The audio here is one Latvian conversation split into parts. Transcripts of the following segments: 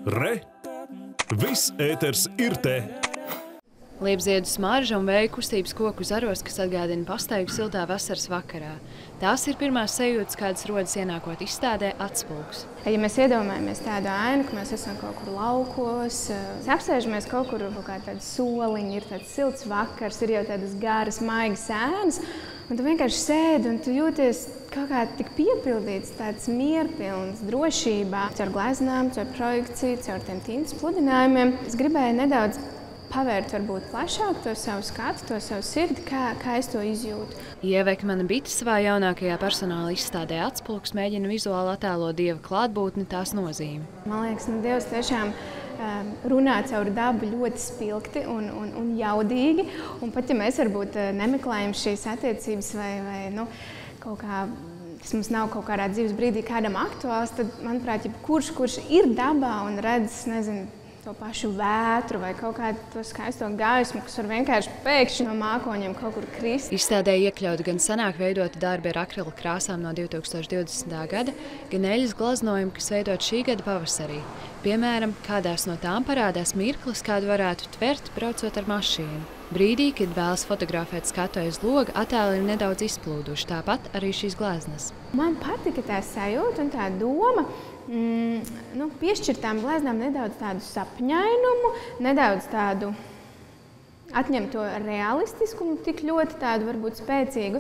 Re! Viss ēters ir te! Liepziedu smarža un vēja kustības koku zaros, kas atgādina pastaigu siltā vasaras vakarā. Tās ir pirmās sajūtas, kādas rodas ienākot izstādē Atspulgs. Ja mēs iedomājamies tādu ainu, ka mēs esam kaut kur laukos, apsēžamies kaut kur kā tādi soliņi, ir tāds silts vakars, ir jau tādas garas, maigas ēnas, un tu vienkārši sēdi un tu jūties kaut kā tik piepildīts, tāds mierpilns, drošībā, caur gleznām, caur projekciju, caur tiem tintas pludinājumiem. Es gribēju nedaudz pavērt varbūt plašāk to savu skatu, to savu sirdi, kā es to izjūtu. Ieva Ekmane Bite savā jaunākajā personāla izstādē Atspulgs mēģina vizuāli attēlot Dieva klātbūtni, tās nozīmi. Man liekas, Dievs tiešām runā caur dabu ļoti spilgti un jaudīgi. Un pat ja mēs varbūt nemeklējam šīs attiecības vai kaut kā, tas mums nav kaut kādā dzīves brīdī kādam aktuāls, tad, manuprāt, kurš ir dabā un redz, nezinu, to pašu vētru vai kaut kādu to skaisto gaismu, kas var vienkārši pēkšņi no mākoņiem kaut kur krist. Izstādē iekļauti gan senāk veidoti darbi ar akrila krāsām no 2020. gada, gan eļas glaznojumi, kas veidot šī gada pavasarī. Piemēram, kādās no tām parādās mirklis, kādu varētu tvert, braucot ar mašīnu. Brīdī, kad vēlas fotografēt skatu aiz loga, attēli ir nedaudz izplūduši, tāpat arī šīs gleznas. Man patika tā sajūta un tā doma, piešķirt tām gleznām nedaudz tādu sapņainumu, nedaudz tādu atņemt to realistiskumu, tik ļoti tādu varbūt spēcīgu,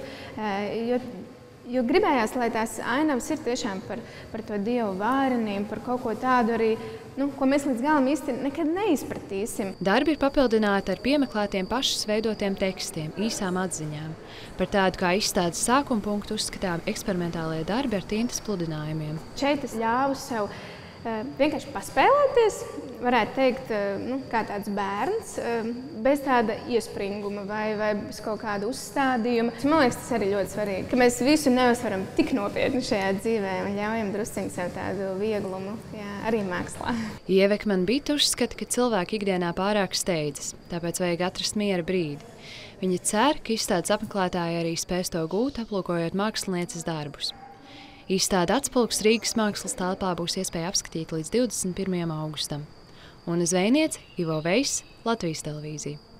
jo gribējās, lai tās ainavas ir tiešām par to Dievu vārenību, par kaut ko tādu arī, ko mēs līdz galam īsti nekad neizpratīsim. Darbi ir papildināti ar piemeklētiem pašas veidotiem tekstiem, īsām atziņām. Par tādu kā izstādes sākuma punktu uzskatām eksperimentālie darbi ar tintas pludinājumiem. Šeit es ļāvu sev vienkārši paspēlēties, varētu teikt, kā tāds bērns, bez tāda iespringuma vai bez kaut kāda uzstādījuma. Man liekas, tas arī ļoti svarīgi, ka mēs visu neuzsveram tik nopietni šajā dzīvē un ļaujam drusciņu sev tādu vieglumu, arī mākslā. Ieva Ekmane Bite uzskata, ka cilvēki ikdienā pārāk steidzas, tāpēc vajag atrast miera brīdi. Viņa cer, ka izstādes apmeklētāji arī spēs to gūt, aplūkojot mākslinieces darbus. Izstāde Atspulgs Rīgas mākslas telpā būs iespēja apskatīt līdz 21. augustam. Un zvejniece Ivo Vejs, Latvijas televīzija.